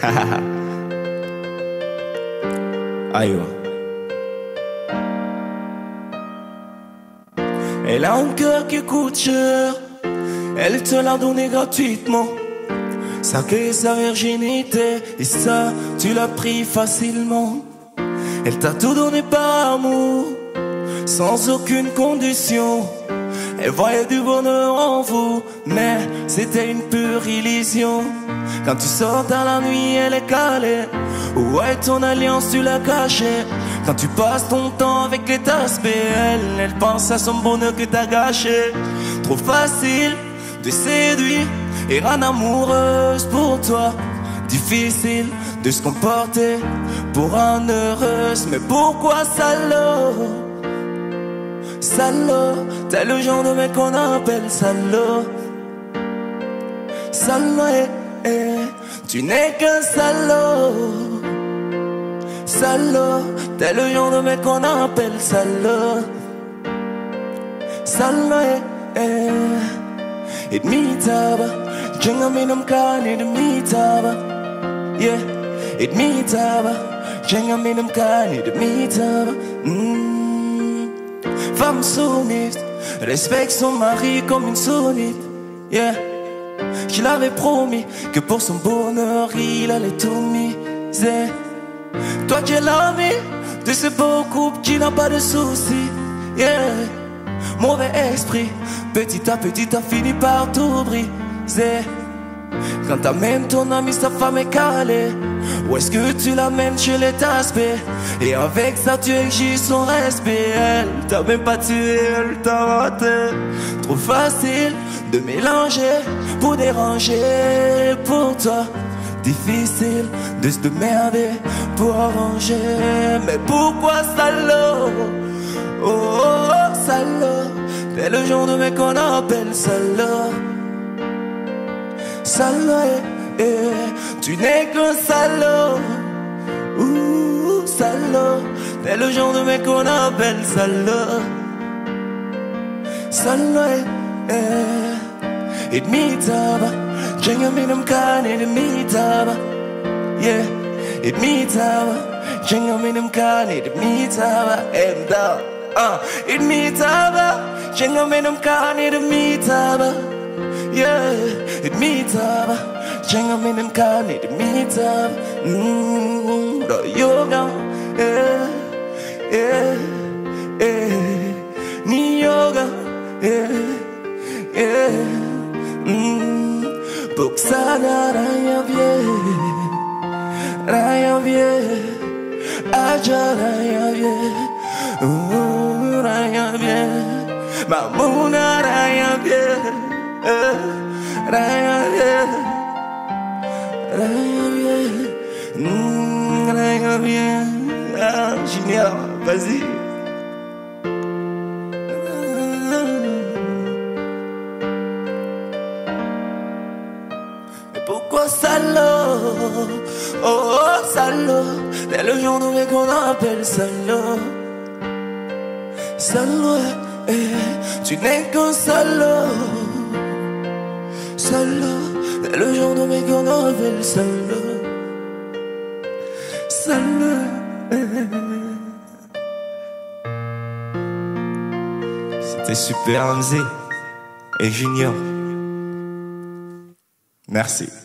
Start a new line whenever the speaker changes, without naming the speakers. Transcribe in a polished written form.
Aïe. Elle a un cœur qui coûte cher. Elle te l'a donné gratuitement. Sacré sa virginité. Et ça, tu l'as pris facilement. Elle t'a tout donné par amour, sans aucune condition. Elle voyait du bonheur en vous, mais c'était une pure illusion. Quand tu sors dans la nuit, elle est calée. Ouais, ton alliance, tu l'as cachée. Quand tu passes ton temps avec les aspects, elle pense à son bonheur que t'as gâché. Trop facile de séduire et rendre amoureuse pour toi. Difficile de se comporter pour rendre heureuse. Mais pourquoi salaud? Salaud, t'es le genre de mec qu'on appelle salaud. Salaud, tu n'es qu'un salaud. Salaud, t'es le genre de mec qu'on appelle salaud. Salaud, it me taba, jenga minum kani de me taba. Yeah, it me taba, jenga minum kani de me taba. Femme sourniste, respecte son mari comme une sournite. Yeah, je l'avais promis que pour son bonheur il allait tout miser. Toi tu es l'ami de ce beau couple qui n'a pas de soucis. Yeah, mauvais esprit, petit à petit t'as fini par tout briser. Quand t'amènes ton ami, sa femme est calée. Ou est-ce que tu l'amènes chez les taspés? Et avec ça tu exiges son respect. Elle t'a même pas tué, elle t'a raté. Trop facile de mélanger pour déranger pour toi. Difficile de se démerder pour arranger. Mais pourquoi salaud? Oh, oh, oh salaud, t'es le genre de mec qu'on appelle salaud. Salaud, tu n'es qu'un salaud. Ouh, salaud, t'es le genre de mec qu'on appelle salaud. Salaud, it me taba, jenga minum kani de me taba. Yeah, it me taba, jenga minum kani de me taba. And it me taba, jenga minum kani de me taba. Yeah, it me taba, jenga minum kani de me taba. The yoga, yeah, yeah, yeah, ni yoga, yeah, yeah. Pour que ça n'aille bien, aja raya bien, mamuna raya bien, raya bien, ah, Junior, vas-y. Pourquoi salaud? Oh, oh salaud, t'es le genre de mec qu'on appelle salaud. Salaud, tu n'es qu'un salaud. Salaud, t'es le genre de mec qu'on appelle salaud. Salaud, c'était super Hamzé et Junior. Merci.